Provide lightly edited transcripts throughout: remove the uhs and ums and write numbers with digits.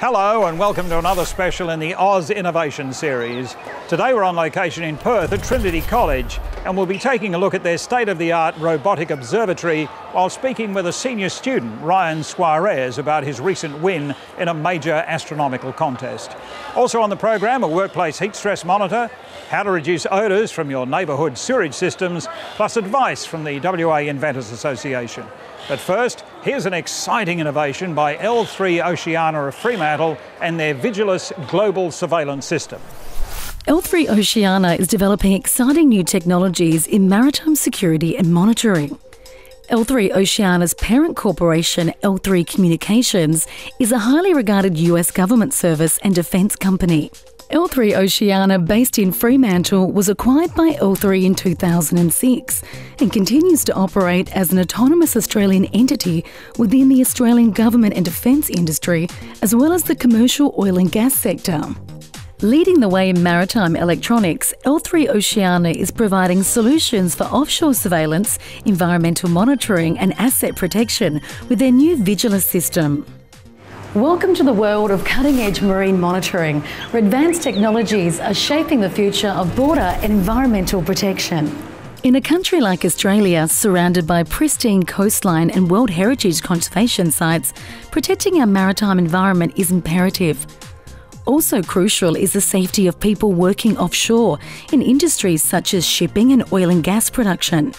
Hello and welcome to another special in the Oz Innovation Series. Today we're on location in Perth at Trinity College and we'll be taking a look at their state-of-the-art robotic observatory while speaking with a senior student, Ryan Suarez, about his recent win in a major astronomical contest. Also on the program, a workplace heat stress monitor, how to reduce odours from your neighbourhood sewage systems, plus advice from the WA Inventors Association. But first, here's an exciting innovation by L3 Oceania of Fremantle and their Vigilis global surveillance system. L3 Oceania is developing exciting new technologies in maritime security and monitoring. L3 Oceania's parent corporation, L3 Communications, is a highly regarded US government service and defence company. L3 Oceania, based in Fremantle, was acquired by L3 in 2006 and continues to operate as an autonomous Australian entity within the Australian government and defence industry, as well as the commercial oil and gas sector. Leading the way in maritime electronics, L3 Oceania is providing solutions for offshore surveillance, environmental monitoring and asset protection with their new Vigilis system. Welcome to the world of cutting-edge marine monitoring, where advanced technologies are shaping the future of border and environmental protection. In a country like Australia, surrounded by pristine coastline and World Heritage conservation sites, protecting our maritime environment is imperative. Also crucial is the safety of people working offshore in industries such as shipping and oil and gas production.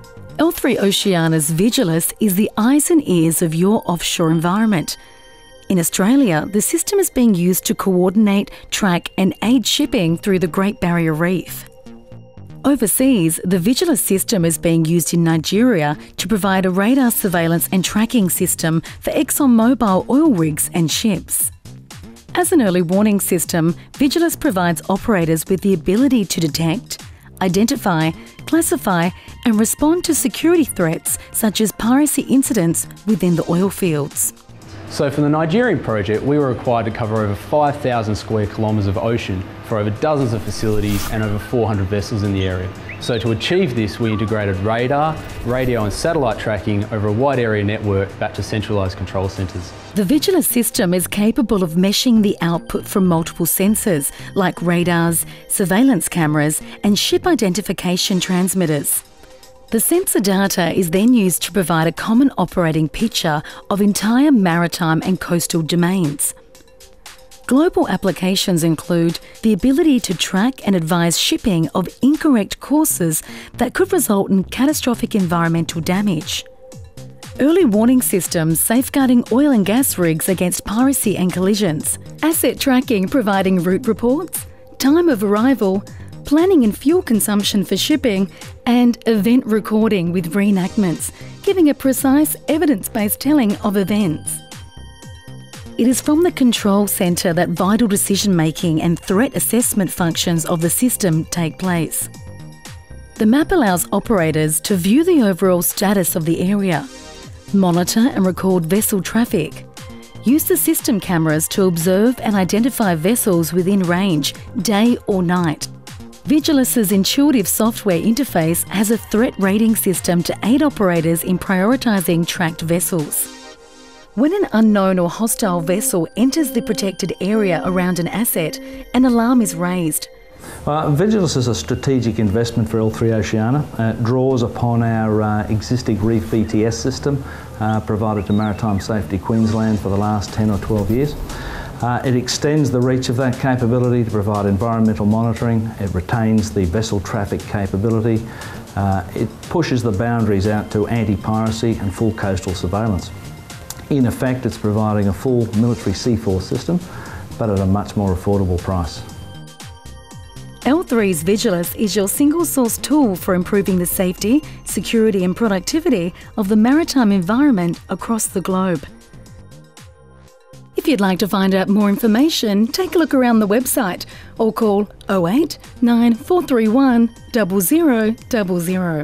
L3 Oceania's Vigilis is the eyes and ears of your offshore environment. In Australia, the system is being used to coordinate, track and aid shipping through the Great Barrier Reef. Overseas, the Vigilis system is being used in Nigeria to provide a radar surveillance and tracking system for ExxonMobil oil rigs and ships. As an early warning system, Vigilis provides operators with the ability to detect, identify, classify and respond to security threats such as piracy incidents within the oil fields. So for the Nigerian project, we were required to cover over 5,000 square kilometres of ocean for over dozens of facilities and over 400 vessels in the area. So to achieve this, we integrated radar, radio and satellite tracking over a wide area network back to centralised control centres. The Vigilis system is capable of meshing the output from multiple sensors like radars, surveillance cameras and ship identification transmitters. The sensor data is then used to provide a common operating picture of entire maritime and coastal domains. Global applications include the ability to track and advise shipping of incorrect courses that could result in catastrophic environmental damage. Early warning systems safeguarding oil and gas rigs against piracy and collisions. Asset tracking providing route reports, time of arrival, planning and fuel consumption for shipping, and event recording with reenactments, giving a precise evidence-based telling of events. It is from the control centre that vital decision-making and threat assessment functions of the system take place. The map allows operators to view the overall status of the area, monitor and record vessel traffic, use the system cameras to observe and identify vessels within range, day or night. Vigilis's intuitive software interface has a threat rating system to aid operators in prioritising tracked vessels. When an unknown or hostile vessel enters the protected area around an asset, an alarm is raised. Vigilis is a strategic investment for L3 Oceania. It draws upon our existing reef BTS system provided to Maritime Safety Queensland for the last 10 or 12 years. It extends the reach of that capability to provide environmental monitoring. It retains the vessel traffic capability. It pushes the boundaries out to anti-piracy and full coastal surveillance. In effect, it's providing a full military sea force system, but at a much more affordable price. L3's Vigilis is your single source tool for improving the safety, security and productivity of the maritime environment across the globe. If you'd like to find out more information, take a look around the website or call 08 9431 0000.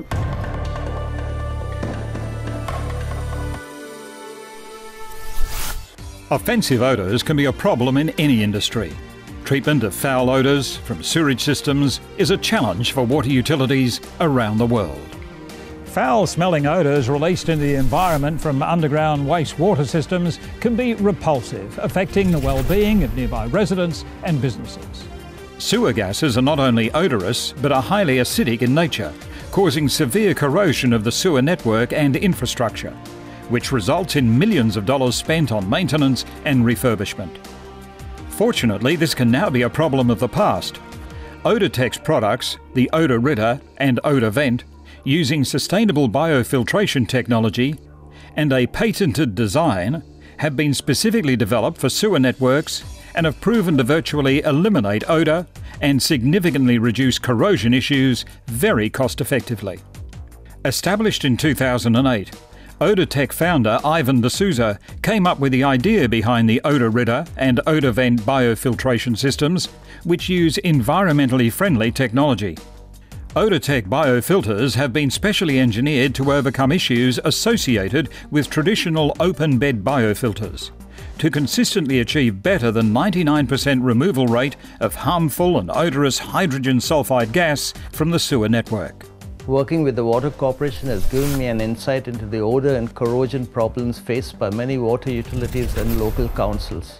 Offensive odours can be a problem in any industry. Treatment of foul odours from sewage systems is a challenge for water utilities around the world. Foul-smelling odours released into the environment from underground wastewater systems can be repulsive, affecting the well-being of nearby residents and businesses. Sewer gases are not only odorous, but are highly acidic in nature, causing severe corrosion of the sewer network and infrastructure, which results in millions of dollars spent on maintenance and refurbishment. Fortunately, this can now be a problem of the past. Odatech's products, the Oda Ridder and Oda Vent, using sustainable biofiltration technology and a patented design, have been specifically developed for sewer networks and have proven to virtually eliminate odour and significantly reduce corrosion issues very cost-effectively. Established in 2008, Odatech founder Ivan D'Souza came up with the idea behind the Oda Ridder and Oda Vent biofiltration systems, which use environmentally friendly technology. Odatech biofilters have been specially engineered to overcome issues associated with traditional open-bed biofilters, to consistently achieve better than 99% removal rate of harmful and odorous hydrogen sulfide gas from the sewer network. Working with the Water Corporation has given me an insight into the odour and corrosion problems faced by many water utilities and local councils.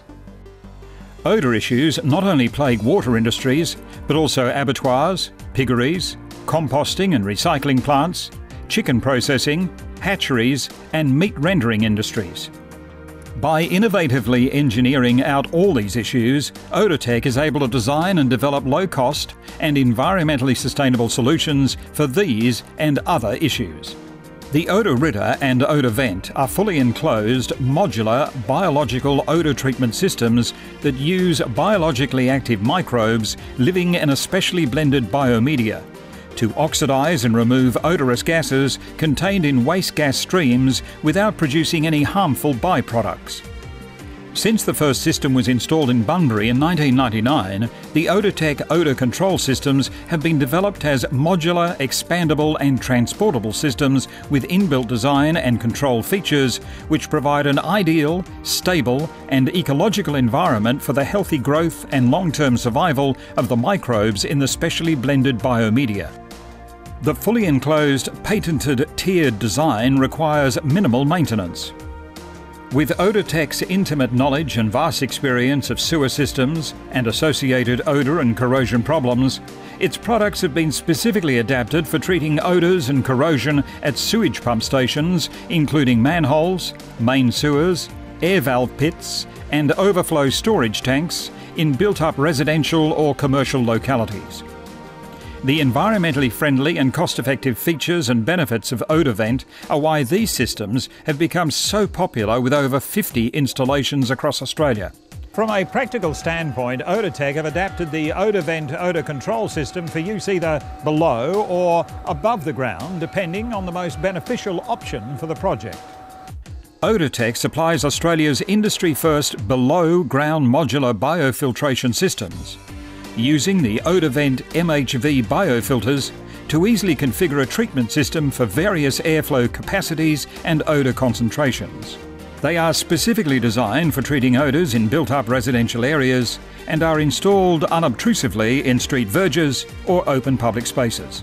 Odour issues not only plague water industries, but also abattoirs, piggeries, composting and recycling plants, chicken processing, hatcheries and meat rendering industries. By innovatively engineering out all these issues, Odatech is able to design and develop low-cost and environmentally sustainable solutions for these and other issues. The Oda Ridder and Oda Vent are fully enclosed, modular, biological odour treatment systems that use biologically active microbes living in a specially blended biomedia to oxidise and remove odorous gases contained in waste gas streams without producing any harmful byproducts. Since the first system was installed in Bunbury in 1999, the Odatech odour control systems have been developed as modular, expandable and transportable systems with inbuilt design and control features which provide an ideal, stable and ecological environment for the healthy growth and long-term survival of the microbes in the specially blended biomedia. The fully enclosed, patented tiered design requires minimal maintenance. With Odatech's intimate knowledge and vast experience of sewer systems and associated odour and corrosion problems, its products have been specifically adapted for treating odours and corrosion at sewage pump stations, including manholes, main sewers, air valve pits and overflow storage tanks in built-up residential or commercial localities. The environmentally friendly and cost-effective features and benefits of Oda Vent are why these systems have become so popular with over 50 installations across Australia. From a practical standpoint, Odatech have adapted the Oda Vent odour control system for use either below or above the ground, depending on the most beneficial option for the project. Odatech supplies Australia's industry-first below-ground modular biofiltration systems, using the Oda Vent MHV biofilters to easily configure a treatment system for various airflow capacities and odour concentrations. They are specifically designed for treating odours in built-up residential areas and are installed unobtrusively in street verges or open public spaces.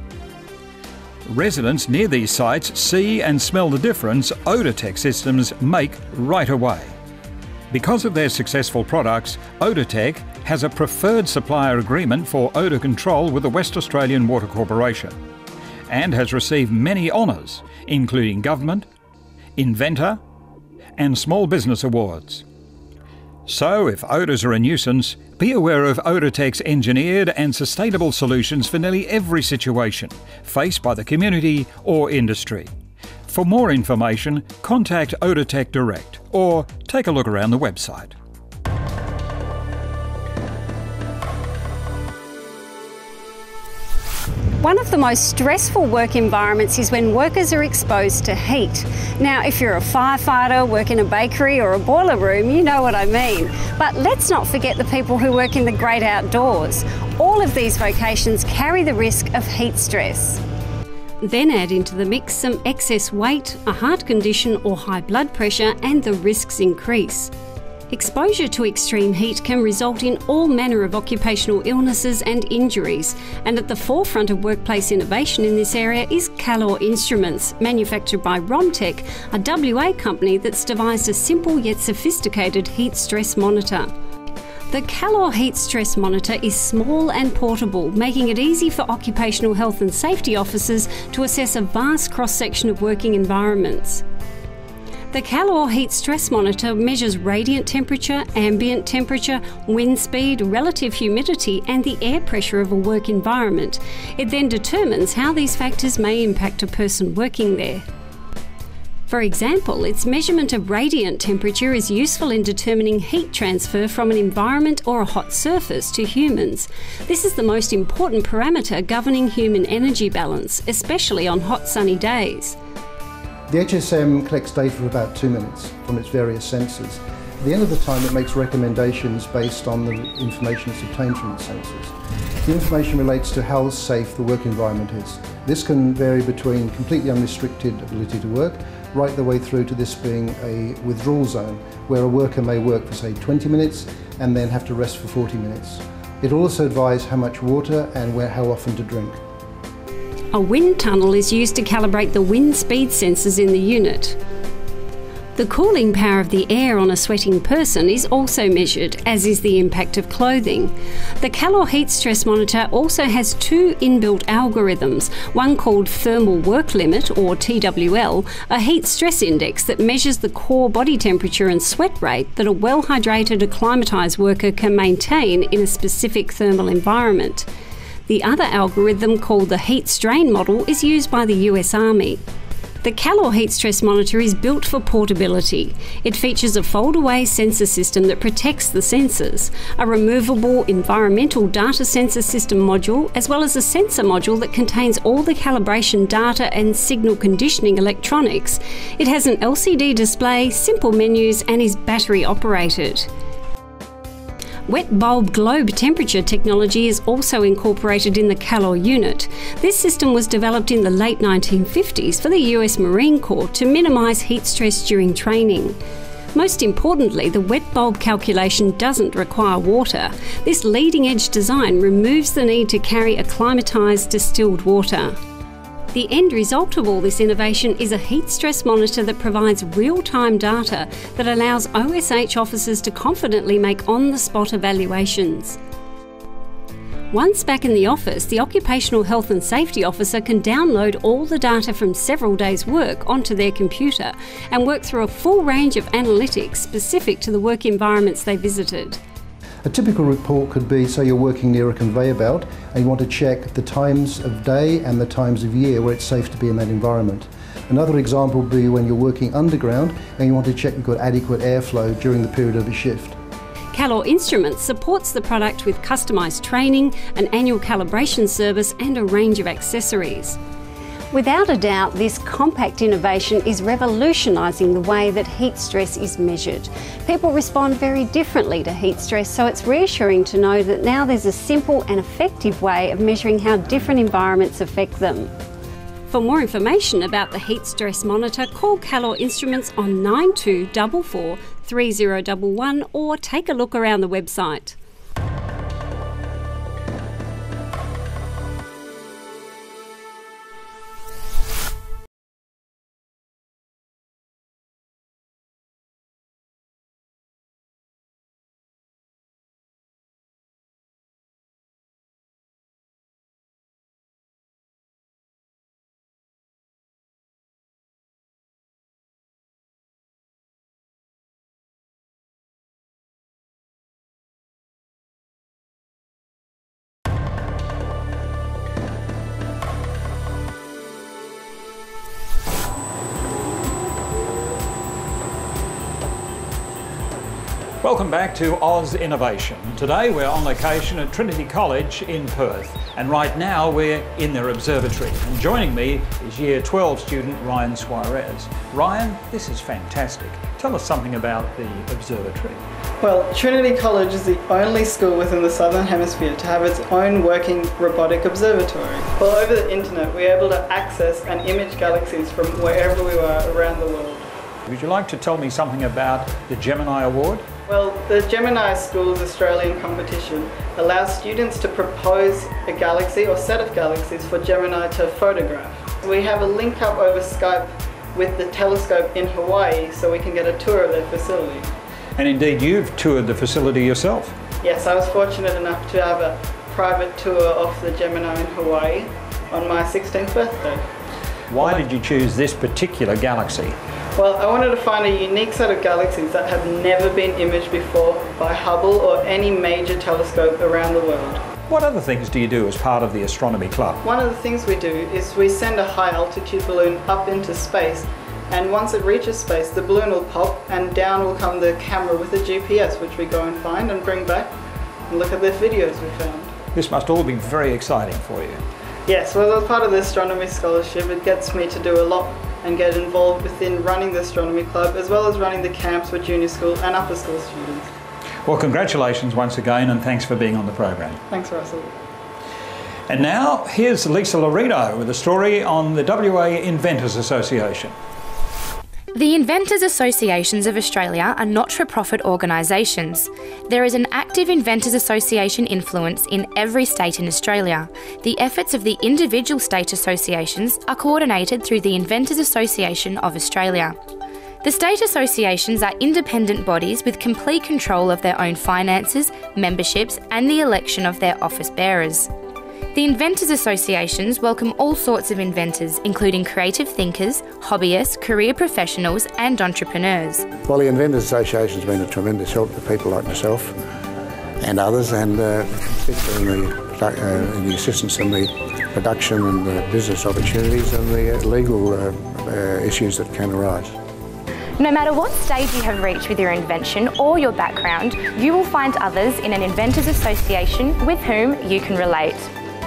Residents near these sites see and smell the difference Odatech systems make right away. Because of their successful products, Odatech has a preferred supplier agreement for odour control with the West Australian Water Corporation and has received many honours, including government, Inventor and small business awards. So if odours are a nuisance, be aware of Odatech's engineered and sustainable solutions for nearly every situation faced by the community or industry. For more information, contact Odatech direct or take a look around the website. One of the most stressful work environments is when workers are exposed to heat. Now, if you're a firefighter, work in a bakery or a boiler room, you know what I mean. But let's not forget the people who work in the great outdoors. All of these vocations carry the risk of heat stress. Then add into the mix some excess weight, a heart condition or high blood pressure, and the risks increase. Exposure to extreme heat can result in all manner of occupational illnesses and injuries, and at the forefront of workplace innovation in this area is Calor Instruments, manufactured by Romtech, a WA company that's devised a simple yet sophisticated heat stress monitor. The Calor heat stress monitor is small and portable, making it easy for occupational health and safety officers to assess a vast cross-section of working environments. The Calor heat stress monitor measures radiant temperature, ambient temperature, wind speed, relative humidity and the air pressure of a work environment. It then determines how these factors may impact a person working there. For example, its measurement of radiant temperature is useful in determining heat transfer from an environment or a hot surface to humans. This is the most important parameter governing human energy balance, especially on hot sunny days. The HSM collects data for about 2 minutes from its various sensors. At the end of the time, it makes recommendations based on the information it's obtained from the sensors. The information relates to how safe the work environment is. This can vary between completely unrestricted ability to work, right the way through to this being a withdrawal zone, where a worker may work for say 20 minutes and then have to rest for 40 minutes. It will also advise how much water and how often to drink. A wind tunnel is used to calibrate the wind speed sensors in the unit. The cooling power of the air on a sweating person is also measured, as is the impact of clothing. The Calor heat stress monitor also has 2 inbuilt algorithms, one called thermal work limit, or TWL, a heat stress index that measures the core body temperature and sweat rate that a well-hydrated, acclimatised worker can maintain in a specific thermal environment. The other algorithm, called the heat strain model, is used by the US Army. The Calor heat stress monitor is built for portability. It features a fold-away sensor system that protects the sensors, a removable environmental data sensor system module, as well as a sensor module that contains all the calibration data and signal conditioning electronics. It has an LCD display, simple menus, and is battery operated. Wet bulb globe temperature technology is also incorporated in the Calor unit. This system was developed in the late 1950s for the US Marine Corps to minimise heat stress during training. Most importantly, the wet bulb calculation doesn't require water. This leading-edge design removes the need to carry acclimatised distilled water. The end result of all this innovation is a heat stress monitor that provides real-time data that allows OSH officers to confidently make on-the-spot evaluations. Once back in the office, the Occupational Health and Safety Officer can download all the data from several days' work onto their computer and work through a full range of analytics specific to the work environments they visited. A typical report could be, say you're working near a conveyor belt and you want to check the times of day and the times of year where it's safe to be in that environment. Another example would be when you're working underground and you want to check you've got adequate airflow during the period of a shift. Calor Instruments supports the product with customised training, an annual calibration service and a range of accessories. Without a doubt, this compact innovation is revolutionising the way that heat stress is measured. People respond very differently to heat stress, so it's reassuring to know that now there's a simple and effective way of measuring how different environments affect them. For more information about the heat stress monitor, call Calor Instruments on 9244 3011 or take a look around the website. Welcome back to Oz Innovation. Today we're on location at Trinity College in Perth, and right now we're in their observatory. And joining me is Year 12 student Ryan Suarez. Ryan, this is fantastic. Tell us something about the observatory. Well, Trinity College is the only school within the Southern Hemisphere to have its own working robotic observatory. Well, over the internet we're able to access and image galaxies from wherever we were around the world. Would you like to tell me something about the Gemini Award? Well, the Gemini Schools Australian competition allows students to propose a galaxy or set of galaxies for Gemini to photograph. We have a link up over Skype with the telescope in Hawaii so we can get a tour of their facility. And indeed, you've toured the facility yourself. Yes, I was fortunate enough to have a private tour of the Gemini in Hawaii on my 16th birthday. Why did you choose this particular galaxy? Well, I wanted to find a unique set of galaxies that have never been imaged before by Hubble or any major telescope around the world. What other things do you do as part of the Astronomy Club? One of the things we do is we send a high altitude balloon up into space, and once it reaches space the balloon will pop and down will come the camera with a GPS, which we go and find and bring back and look at the videos we found. This must all be very exciting for you. Yes, well, as part of the Astronomy Scholarship it gets me to do a lot and get involved within running the Astronomy Club as well as running the camps for junior school and upper school students. Well, congratulations once again and thanks for being on the program. Thanks, Russell. And now here's Lisa Lorino with a story on the WA Inventors Association. The Inventors Associations of Australia are not-for-profit organisations. There is an active Inventors Association influence in every state in Australia. The efforts of the individual state associations are coordinated through the Inventors Association of Australia. The state associations are independent bodies with complete control of their own finances, memberships and the election of their office bearers. The Inventors Associations welcome all sorts of inventors, including creative thinkers, hobbyists, career professionals and entrepreneurs. Well, the Inventors Association has been a tremendous help to people like myself and others, and particularly in the assistance in the production and the business opportunities and the legal issues that can arise. No matter what stage you have reached with your invention or your background, you will find others in an Inventors Association with whom you can relate.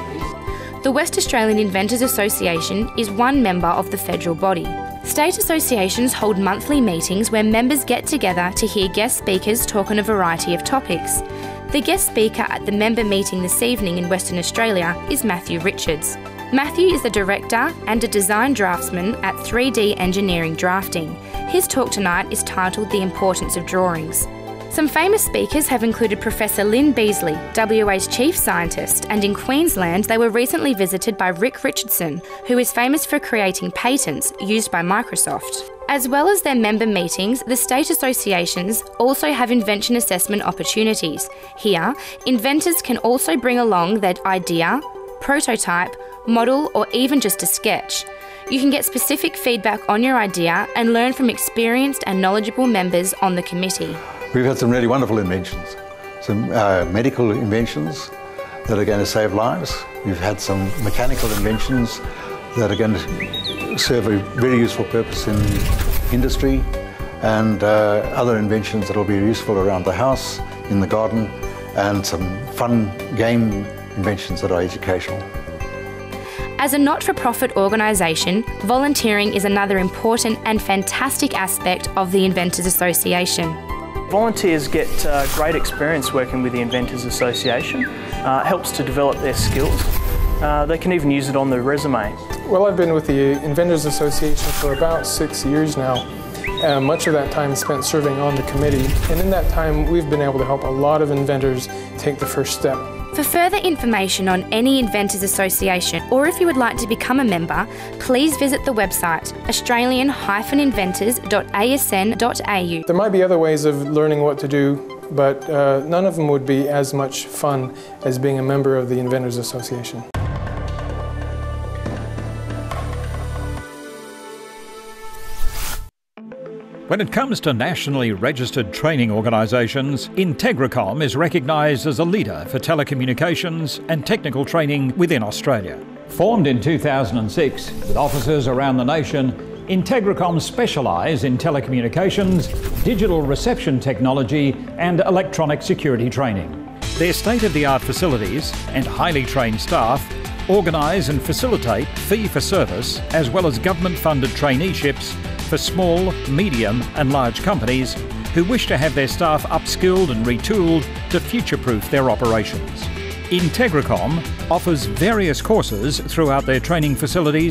The West Australian Inventors Association is one member of the federal body. State associations hold monthly meetings where members get together to hear guest speakers talk on a variety of topics. The guest speaker at the member meeting this evening in Western Australia is Matthew Richards. Matthew is the director and a design draftsman at 3D Engineering Drafting. His talk tonight is titled The Importance of Drawings. Some famous speakers have included Professor Lynn Beasley, WA's chief scientist, and in Queensland they were recently visited by Rick Richardson, who is famous for creating patents used by Microsoft. As well as their member meetings, the state associations also have invention assessment opportunities. Here, inventors can also bring along their idea, prototype, model, or even just a sketch. You can get specific feedback on your idea and learn from experienced and knowledgeable members on the committee. We've had some really wonderful inventions, some medical inventions that are going to save lives. We've had some mechanical inventions that are going to serve a very useful purpose in industry, and other inventions that will be useful around the house, in the garden, and some fun game inventions that are educational. As a not-for-profit organisation, volunteering is another important and fantastic aspect of the Inventors Association. Volunteers get great experience working with the Inventors Association. It helps to develop their skills. They can even use it on their resume. Well, I've been with the Inventors Association for about 6 years now. Much of that time spent serving on the committee, and in that time we've been able to help a lot of inventors take the first step. For further information on any Inventors Association, or if you would like to become a member, please visit the website australian-inventors.asn.au. There might be other ways of learning what to do, but none of them would be as much fun as being a member of the Inventors Association. When it comes to nationally registered training organisations, Integracom is recognised as a leader for telecommunications and technical training within Australia. Formed in 2006 with offices around the nation, Integracom specialise in telecommunications, digital reception technology and electronic security training. Their state-of-the-art facilities and highly trained staff organise and facilitate fee-for-service as well as government-funded traineeships for small, medium and large companies who wish to have their staff upskilled and retooled to future-proof their operations. Integracom offers various courses throughout their training facilities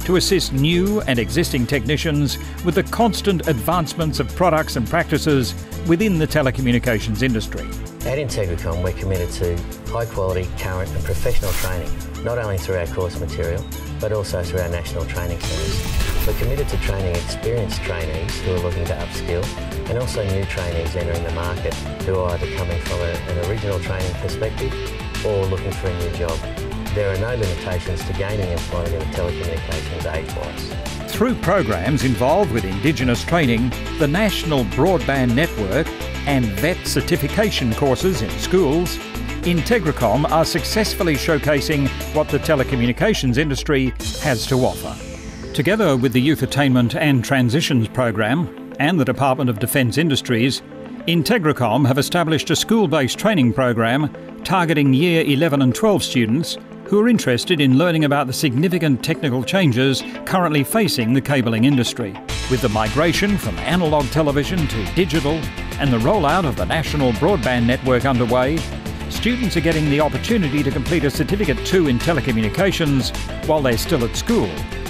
to assist new and existing technicians with the constant advancements of products and practices within the telecommunications industry. At Integracom, we're committed to high quality, current and professional training, not only through our course material, but also through our national training centres. We're committed to training experienced trainees who are looking to upskill, and also new trainees entering the market who are either coming from an original training perspective or looking for a new job. There are no limitations to gaining employment in the telecommunications age-wise. Through programs involved with Indigenous training, the National Broadband Network and VET certification courses in schools, Integracom are successfully showcasing what the telecommunications industry has to offer. Together with the Youth Attainment and Transitions program and the Department of Defence Industries, Integracom have established a school-based training program targeting Year 11 and 12 students who are interested in learning about the significant technical changes currently facing the cabling industry. With the migration from analogue television to digital and the rollout of the National Broadband Network underway, students are getting the opportunity to complete a Certificate 2 in telecommunications while they're still at school.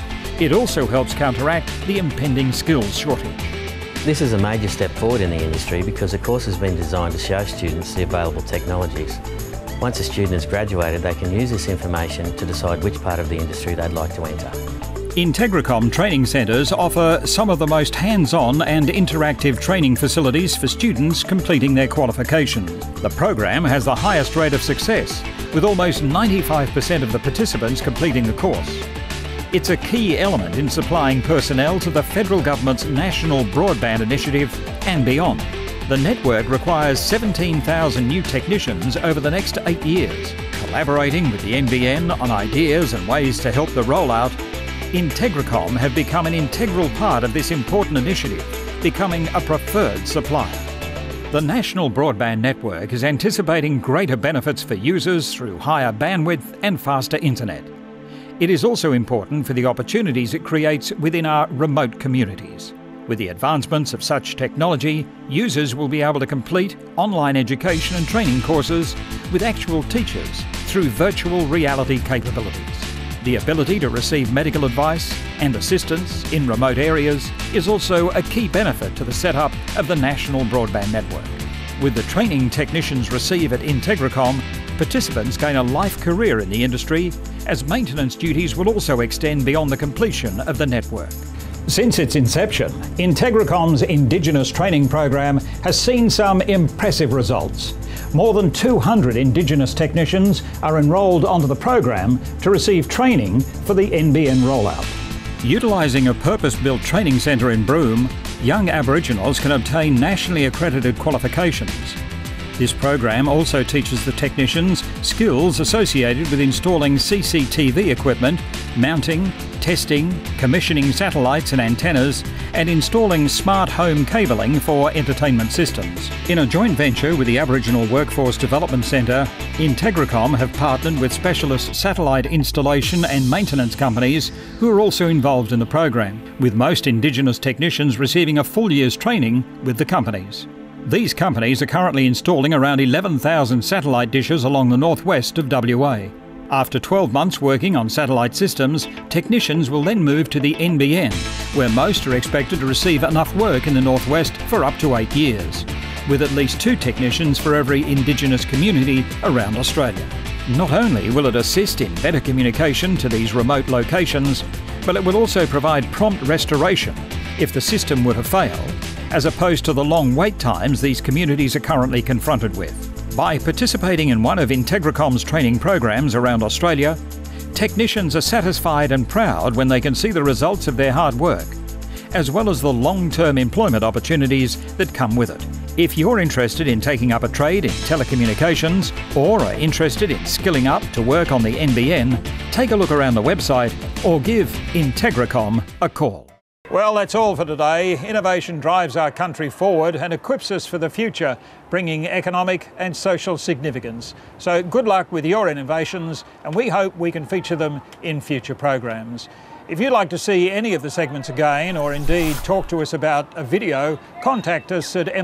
It also helps counteract the impending skills shortage. This is a major step forward in the industry because the course has been designed to show students the available technologies. Once a student has graduated, they can use this information to decide which part of the industry they'd like to enter. Integracom training centres offer some of the most hands-on and interactive training facilities for students completing their qualifications. The program has the highest rate of success, with almost 95% of the participants completing the course. It's a key element in supplying personnel to the federal government's National Broadband Initiative and beyond. The network requires 17,000 new technicians over the next 8 years. Collaborating with the NBN on ideas and ways to help the rollout, Integracom have become an integral part of this important initiative, becoming a preferred supplier. The National Broadband Network is anticipating greater benefits for users through higher bandwidth and faster internet. It is also important for the opportunities it creates within our remote communities. With the advancements of such technology, users will be able to complete online education and training courses with actual teachers through virtual reality capabilities. The ability to receive medical advice and assistance in remote areas is also a key benefit to the setup of the National Broadband Network. With the training technicians receive at Integracom, participants gain a life career in the industry, as maintenance duties will also extend beyond the completion of the network. Since its inception, Integracom's Indigenous training program has seen some impressive results. More than 200 Indigenous technicians are enrolled onto the program to receive training for the NBN rollout. Utilising a purpose-built training centre in Broome, young Aboriginals can obtain nationally accredited qualifications. This program also teaches the technicians skills associated with installing CCTV equipment, mounting, testing, commissioning satellites and antennas, and installing smart home cabling for entertainment systems. In a joint venture with the Aboriginal Workforce Development Centre, Integracom have partnered with specialist satellite installation and maintenance companies who are also involved in the program, with most Indigenous technicians receiving a full year's training with the companies. These companies are currently installing around 11,000 satellite dishes along the northwest of WA. After 12 months working on satellite systems, technicians will then move to the NBN, where most are expected to receive enough work in the northwest for up to 8 years, with at least 2 technicians for every Indigenous community around Australia. Not only will it assist in better communication to these remote locations, but it will also provide prompt restoration if the system were to fail, as opposed to the long wait times these communities are currently confronted with. By participating in one of Integracom's training programs around Australia, technicians are satisfied and proud when they can see the results of their hard work, as well as the long-term employment opportunities that come with it. If you're interested in taking up a trade in telecommunications or are interested in skilling up to work on the NBN, take a look around the website or give Integracom a call. Well, that's all for today. Innovation drives our country forward and equips us for the future, bringing economic and social significance. So good luck with your innovations, and we hope we can feature them in future programs. If you'd like to see any of the segments again, or indeed talk to us about a video, contact us at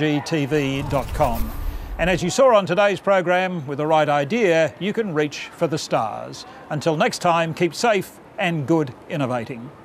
MRGTV.com. And as you saw on today's program, with the right idea, you can reach for the stars. Until next time, keep safe and good innovating.